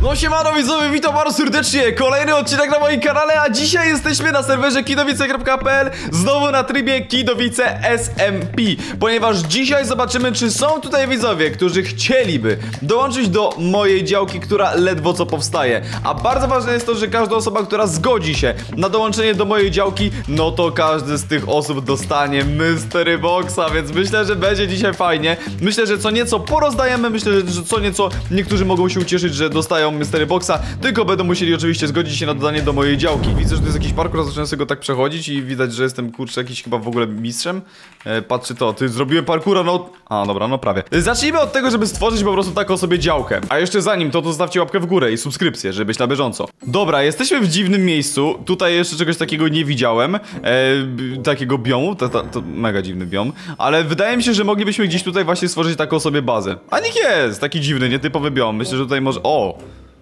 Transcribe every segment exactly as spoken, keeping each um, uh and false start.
No siemano widzowie, witam bardzo serdecznie. Kolejny odcinek na moim kanale, a dzisiaj jesteśmy na serwerze kidowice kropka p l, znowu na trybie Kidowice S M P, ponieważ dzisiaj zobaczymy, czy są tutaj widzowie, którzy chcieliby dołączyć do mojej działki, która ledwo co powstaje. A bardzo ważne jest to, że każda osoba, która zgodzi się na dołączenie do mojej działki, no to każdy z tych osób dostanie Mystery Boxa, więc myślę, że będzie dzisiaj fajnie. Myślę, że co nieco porozdajemy, myślę, że co nieco niektórzy mogą się ucieszyć, że dostają Mystery Boxa, tylko będą musieli oczywiście zgodzić się na dodanie do mojej działki. Widzę, że to jest jakiś parkour, zacząłem sobie go tak przechodzić i widać, że jestem, kurczę, jakiś chyba w ogóle mistrzem. E, patrzcie to, ty zrobiłem parkoura, no... A, dobra, no prawie. Zacznijmy od tego, żeby stworzyć po prostu taką sobie działkę. A jeszcze zanim to, to zostawcie łapkę w górę i subskrypcję, żeby być na bieżąco. Dobra, jesteśmy w dziwnym miejscu. Tutaj jeszcze czegoś takiego nie widziałem. E, takiego biomu, to, to, to mega dziwny biom. Ale wydaje mi się, że moglibyśmy gdzieś tutaj właśnie stworzyć taką sobie bazę. A niech jest, taki dziwny, nietypowy biom. Myślę, że tutaj może... O!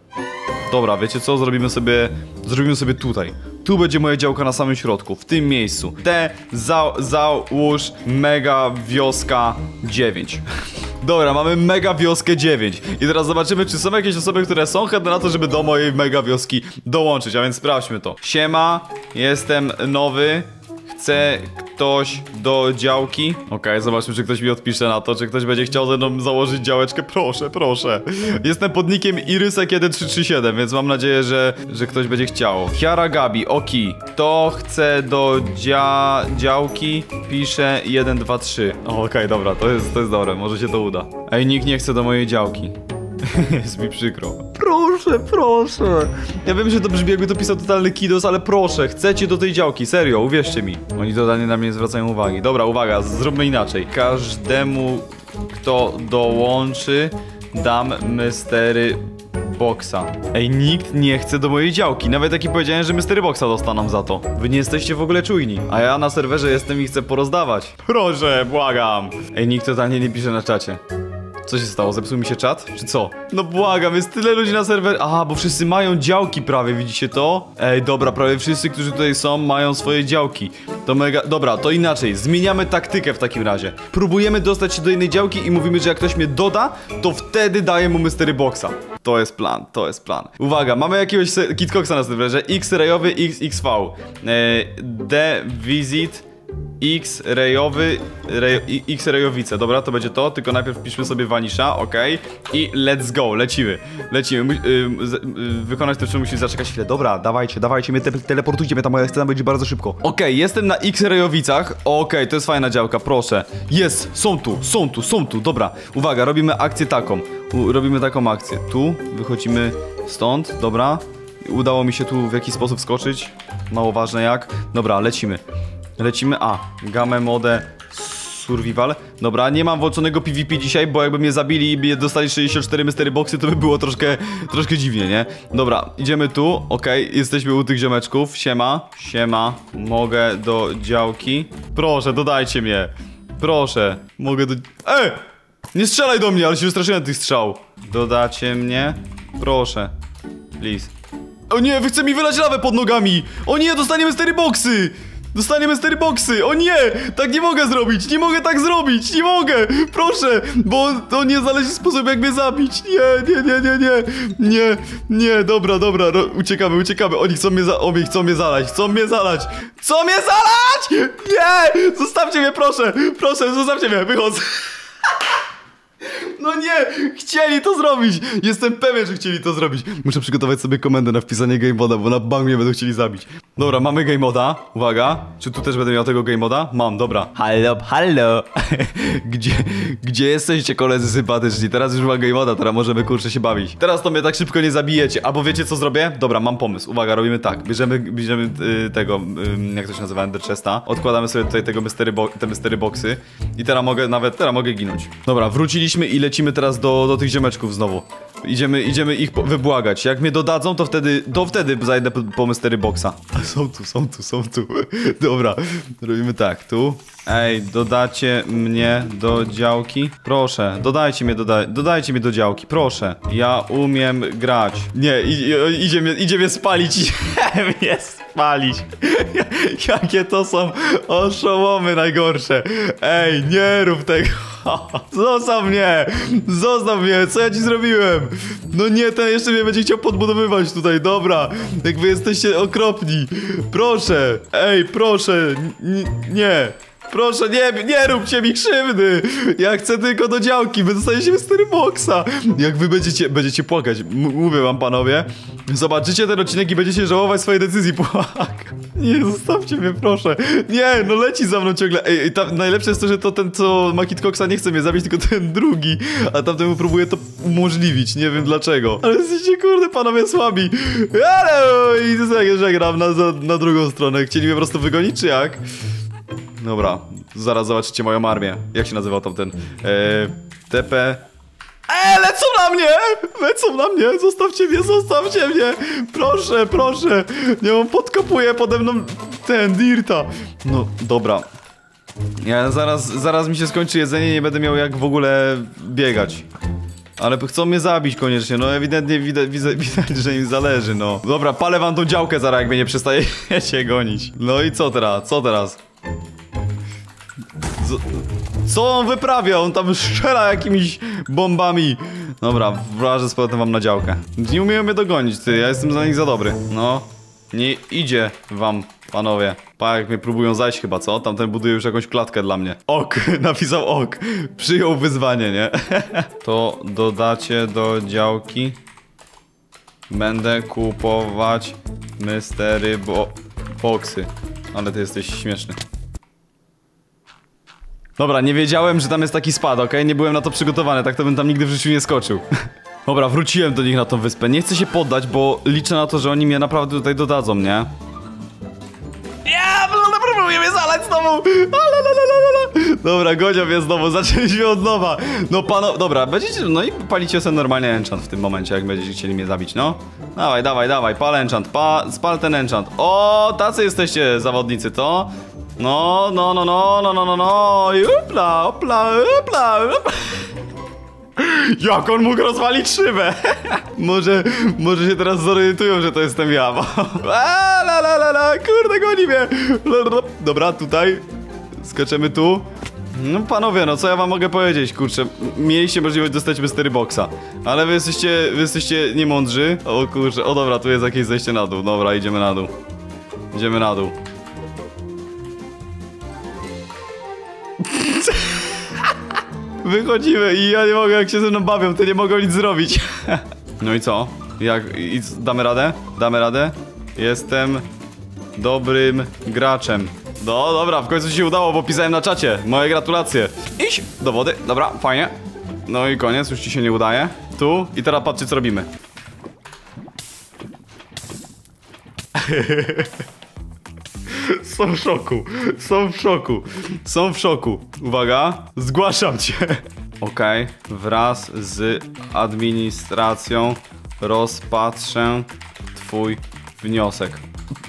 Dobra, wiecie co? Zrobimy sobie... Zrobimy sobie tutaj. Tu będzie moja działka na samym środku, w tym miejscu. Te za, załóż mega wioska dziewięć. Dobra, mamy mega wioskę dziewięć. I teraz zobaczymy, czy są jakieś osoby, które są chętne na to, żeby do mojej mega wioski dołączyć. A więc sprawdźmy to. Siema, jestem nowy. Chce ktoś do działki? Okej, okay, zobaczmy, czy ktoś mi odpisze na to, czy ktoś będzie chciał ze mną założyć działeczkę. Proszę, proszę. Jestem pod nickiem Irysek jeden trzy trzy siedem, więc mam nadzieję, że, że ktoś będzie chciał. Kiara Gabi, oki. Kto chce do dzia działki? Pisze jeden dwa trzy. Okej, okay, dobra, to jest, to jest dobre, może się to uda. Ej, nikt nie chce do mojej działki. Jest mi przykro. Proszę, proszę. Ja wiem, że to brzmi, jakby to pisał totalny kidos, ale proszę, chcecie do tej działki, serio, uwierzcie mi. Oni totalnie na mnie nie zwracają uwagi. Dobra, uwaga, zróbmy inaczej. Każdemu, kto dołączy, dam Mystery Boxa. Ej, nikt nie chce do mojej działki. Nawet taki powiedziałem, że Mystery Boxa dostaną za to. Wy nie jesteście w ogóle czujni. A ja na serwerze jestem i chcę porozdawać. Proszę, błagam. Ej, nikt totalnie nie pisze na czacie. Co się stało? Zepsuł mi się czat? Czy co? No błagam, jest tyle ludzi na serwer. Aha, bo wszyscy mają działki prawie, widzicie to? Ej, dobra, prawie wszyscy, którzy tutaj są, mają swoje działki. To mega... Dobra, to inaczej. Zmieniamy taktykę w takim razie. Próbujemy dostać się do innej działki i mówimy, że jak ktoś mnie doda, to wtedy daję mu Mystery Boxa. To jest plan, to jest plan. Uwaga, mamy jakiegoś Kitcoxa na serwerze. X-rayowy, X X V. Eee, D Visit... X-rayowy, ray, X-rayowice, dobra, to będzie to, tylko najpierw wpiszmy sobie Vanisha, ok, i let's go, lecimy, lecimy, My, y, y, wykonać to, czym musimy zaczekać chwilę, dobra, dawajcie, dawajcie, mnie te, teleportujcie, mnie ta moja scena będzie bardzo szybko. Ok, jestem na X-rayowicach, ok, to jest fajna działka, proszę, jest, są tu, są tu, są tu, dobra, uwaga, robimy akcję taką, U, robimy taką akcję, tu, wychodzimy stąd, dobra, udało mi się tu w jakiś sposób skoczyć, mało ważne jak, dobra, lecimy. Lecimy, a, Game Mode Survival. Dobra, nie mam włączonego PvP dzisiaj, bo jakby mnie zabili i dostali sześćdziesiąt cztery Mystery Boxy, to by było troszkę, troszkę dziwnie, nie? Dobra, idziemy tu, okej, okay, jesteśmy u tych ziomeczków, siema, siema, mogę do działki. Proszę, dodajcie mnie, proszę, mogę do... Ej! Nie strzelaj do mnie, ale się wystraszyłem tych strzał. Dodacie mnie, proszę, please. O nie, wy chce mi wylać lawę pod nogami! O nie, dostanie Mystery Boxy! Dostanie Mystery Boxy! O nie! Tak nie mogę zrobić! Nie mogę tak zrobić! Nie mogę! Proszę! Bo to nie znaleźli sposób, jak mnie zabić! Nie, nie, nie, nie, nie! Nie, nie, dobra, dobra, ro, uciekamy, uciekamy! Oni chcą mnie za... Oni chcą mnie zalać! Chcą mnie zalać! Chcą mnie zalać! Nie! Zostawcie mnie, proszę! Proszę, zostawcie mnie! Wychodzę! No nie! Chcieli to zrobić! Jestem pewien, że chcieli to zrobić. Muszę przygotować sobie komendę na wpisanie game moda, bo na bank mnie będą chcieli zabić. Dobra, mamy game moda. Uwaga. Czy tu też będę miał tego game moda? Mam, dobra. Hallo, hallo. Gdzie, gdzie jesteście, koledzy sympatyczni? Teraz już mam game moda, teraz możemy, kurczę, się bawić. Teraz to mnie tak szybko nie zabijecie. Albo wiecie, co zrobię? Dobra, mam pomysł. Uwaga, robimy tak. Bierzemy, bierzemy yy, tego, yy, jak to się nazywa, Ender Chesta. Odkładamy sobie tutaj tego mystery te mystery boxy. I teraz mogę, nawet teraz mogę ginąć. Dobra, wróciliśmy i lecimy teraz do, do tych ziomeczków znowu. Idziemy, idziemy ich wybłagać. Jak mnie dodadzą, to wtedy, to wtedy zajdę po, po Mystery Boxa. A są tu, są tu, są tu. Dobra, robimy tak, tu. Ej, dodacie mnie do działki? Proszę, dodajcie mnie, doda dodajcie mnie do działki, proszę. Ja umiem grać. Nie, idzie mnie, idzie mnie spalić, idzie mnie spalić. Jakie to są oszołomy najgorsze. Ej, nie rób tego. Zostaw mnie! Zostaw mnie! Co ja ci zrobiłem? No nie, ten jeszcze mnie będzie chciał podbudowywać tutaj, dobra. Jak wy jesteście okropni. Proszę! Ej, proszę! N nie! Proszę, nie, nie róbcie mi krzywdy! Ja chcę tylko do działki, wy dostaniecie mystery boxa! Jak wy będziecie, będziecie płakać, M mówię wam panowie. Zobaczycie ten odcinek i będziecie żałować swojej decyzji. Płak. Nie, zostawcie mnie, proszę. Nie, no leci za mną ciągle. Ej, ej tam, najlepsze jest to, że to ten, co ma Kid Coxa, nie chce mnie zabić, tylko ten drugi. A tamtemu próbuje to umożliwić, nie wiem dlaczego. Ale jesteście, kurde, panowie słabi. Ale i żegnam na, na drugą stronę. Chcieli mnie po prostu wygonić, czy jak? Dobra, zaraz zobaczycie moją armię. Jak się nazywał tam ten? Eee, T P. Eee, lecą na mnie! Lecą na mnie! Zostawcie mnie, zostawcie mnie! Proszę, proszę! Nie, on podkopuje pode mną ten Dirta. No, dobra. Ja zaraz, zaraz mi się skończy jedzenie, nie będę miał jak w ogóle biegać. Ale chcą mnie zabić koniecznie, no ewidentnie widać, widać, że im zależy, no. Dobra, palę wam tą działkę zaraz, jak mnie nie przestajecie gonić. No i co teraz? Co teraz? Co on wyprawia? On tam strzela jakimiś bombami. Dobra, wrażę z powrotem wam na działkę. Nie umieją mnie dogonić, ty, ja jestem za nich za dobry. No, nie idzie wam, panowie. Pa, jak mnie próbują zajść chyba, co? Tamten buduje już jakąś klatkę dla mnie. Ok, napisał ok. Przyjął wyzwanie, nie? To dodacie do działki. Będę kupować mystery bo boxy. Ale ty jesteś śmieszny. Dobra, nie wiedziałem, że tam jest taki spad, okej? Okay? Nie byłem na to przygotowany, tak to bym tam nigdy w życiu nie skoczył. Dobra, wróciłem do nich na tą wyspę. Nie chcę się poddać, bo liczę na to, że oni mnie naprawdę tutaj dodadzą, nie? Ja, próbuję mnie zalać znowu! Dobra, gonią mnie znowu, zaczęliśmy od nowa. No pano, dobra, będziecie, no i palicie sobie normalnie enchant w tym momencie, jak będziecie chcieli mnie zabić, no. Dawaj, dawaj, dawaj, pal enchant, pa, spal ten enchant. O, tacy jesteście zawodnicy, to? No, no, no, no, no, no, no, no, i upla, upla, upla, upla. Jak on mógł rozwalić szybę? może, może się teraz zorientują, że to jestem ja, bo... A, la, la, la, la, kurde, goni mnie. Dobra, tutaj. Skaczemy tu. No panowie, no co ja wam mogę powiedzieć, kurczę. Mieliście możliwość dostać mystery boxa. Ale wy jesteście, wy jesteście niemądrzy. O kurczę, o dobra, tu jest jakieś zejście na dół. Dobra, idziemy na dół. Idziemy na dół. Wychodzimy i ja nie mogę, jak się ze mną bawią, to nie mogą nic zrobić. No i co? Jak, i damy radę? Damy radę? Jestem dobrym graczem. No dobra, w końcu się udało, bo pisałem na czacie. Moje gratulacje. Idź do wody, dobra, fajnie. No i koniec, już ci się nie udaje. Tu i teraz patrzcie, co robimy. Są w szoku, są w szoku, są w szoku. Uwaga, zgłaszam cię. Okej, okay. Wraz z administracją rozpatrzę twój wniosek.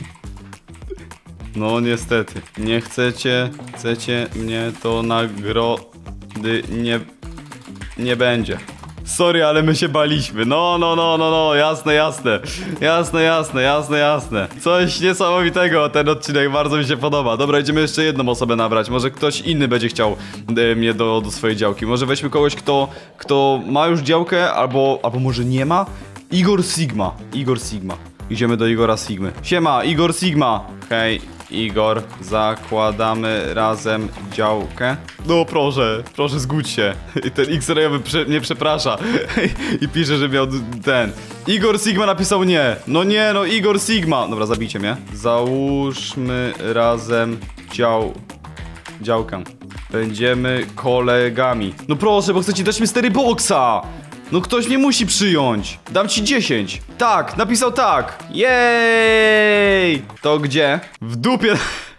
No niestety, nie chcecie, chcecie mnie, to nagrody nie, nie będzie. Sorry, ale my się baliśmy. No, no, no, no, no, jasne, jasne. Jasne, jasne, jasne, jasne. Coś niesamowitego, ten odcinek bardzo mi się podoba. Dobra, idziemy jeszcze jedną osobę nabrać. Może ktoś inny będzie chciał e, mnie do, do swojej działki. Może weźmy kogoś, kto, kto ma już działkę, albo, albo może nie ma. Igor Sigma. Igor Sigma. Idziemy do Igora Sigmy. Siema, Igor Sigma. Hej, Igor, zakładamy razem działkę. No proszę, proszę zgódź się. I ten X-rayowy prze mnie przeprasza. I pisze, że miał ten. Igor Sigma napisał nie. No nie, no Igor Sigma. Dobra, zabijcie mnie. Załóżmy razem dział... działkę. Będziemy kolegami. No proszę, bo chcecie dać mystery boxa. No ktoś mnie musi przyjąć. Dam ci dziesięć. Tak, napisał tak. Jej! To gdzie? W dupie.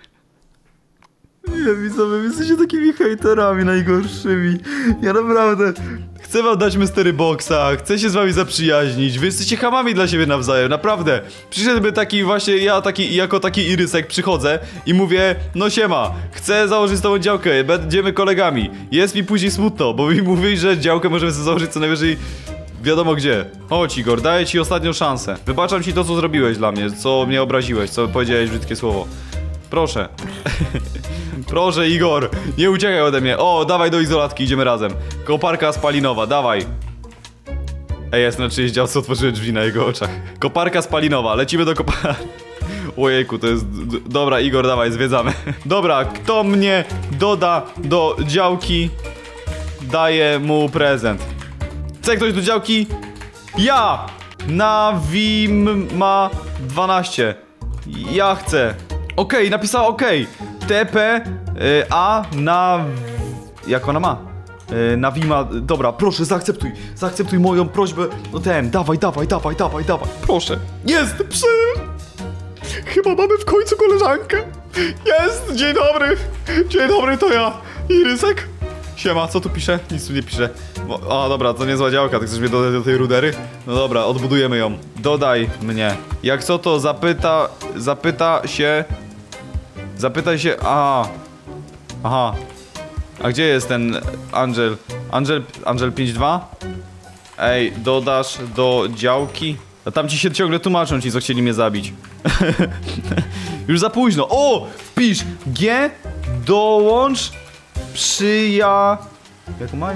Nie, widzowie, wy jesteście takimi hejterami najgorszymi. Ja naprawdę chcę wam dać mystery boxa, chcę się z wami zaprzyjaźnić. Wy jesteście chamami dla siebie nawzajem, naprawdę. Przyszedłby taki właśnie, ja taki, jako taki irysek przychodzę i mówię, no siema, chcę założyć z tobą działkę, będziemy kolegami. Jest mi później smutno, bo mi mówisz, że działkę możemy sobie założyć co najwyżej wiadomo gdzie. Chodź Igor, daję ci ostatnią szansę. Wybaczam ci to, co zrobiłeś dla mnie, co mnie obraziłeś, co powiedziałeś brzydkie słowo. Proszę. Proszę, Igor, nie uciekaj ode mnie. O, dawaj do izolatki, idziemy razem. Koparka spalinowa, dawaj. Ej, jest na czyjeś działce, otworzyłem drzwi na jego oczach. Koparka spalinowa, lecimy do koparki. Ojejku, to jest... Dobra, Igor, dawaj, zwiedzamy. Dobra, kto mnie doda do działki, daje mu prezent. Chce ktoś do działki? Ja! Nawima dwanaście. Ja chcę. Okej, okay, napisała okej. Okay. T P y, A na... Jak ona ma? Y, Nawima... Dobra, proszę, zaakceptuj. Zaakceptuj moją prośbę. No ten, dawaj, dawaj, dawaj, dawaj, dawaj. Proszę. Jest, przy... Chyba mamy w końcu koleżankę. Jest, dzień dobry. Dzień dobry, to ja. Irysek. Siema, co tu pisze? Nic tu nie pisze. O, dobra, to niezła działka, ty chcesz mnie dodać do tej rudery? No dobra, odbudujemy ją. Dodaj mnie. Jak co to zapyta... Zapyta się... Zapytaj się... Aha. Aha. A gdzie jest ten Angel? Angel... Angel pięć dwa? Ej, dodasz do działki? A tam ci się ciągle tłumaczą ci, co chcieli mnie zabić. Już za późno. O! Wpisz G, dołącz, przyja... Jak ma?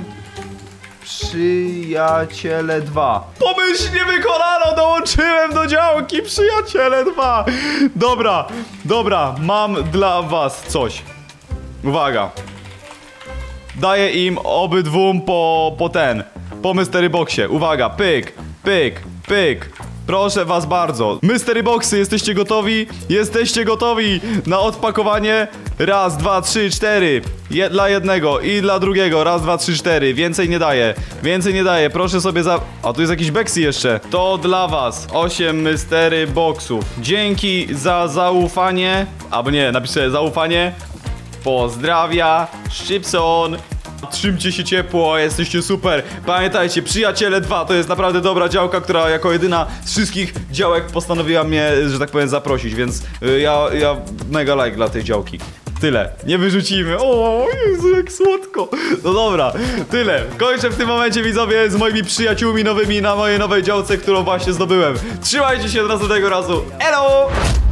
Przyjaciele dwa. Pomyślnie wykonano, dołączyłem do działki Przyjaciele dwa. Dobra, dobra, mam dla was coś. Uwaga. Daję im obydwóm po, po ten, po Mystery Boxie. Uwaga, pyk, pyk, pyk. Proszę was bardzo. Mystery Boxy, jesteście gotowi? Jesteście gotowi na odpakowanie? Raz, dwa, trzy, cztery. Je dla jednego i dla drugiego. Raz, dwa, trzy, cztery. Więcej nie daję. Więcej nie daję. Proszę sobie za... A tu jest jakiś Bexy jeszcze. To dla was. osiem Mystery Boxów. Dzięki za zaufanie. Albo nie, napiszę zaufanie. Pozdrawia. Szczypson. Trzymcie się ciepło, jesteście super. Pamiętajcie, Przyjaciele dwa to jest naprawdę dobra działka, która jako jedyna z wszystkich działek postanowiła mnie, że tak powiem, zaprosić, więc y, ja, ja mega like dla tej działki. Tyle, nie wyrzucimy. O Jezu, jak słodko. No dobra, tyle. Kończę w tym momencie, widzowie, z moimi przyjaciółmi nowymi na mojej nowej działce, którą właśnie zdobyłem. Trzymajcie się do następnego razu. Elo!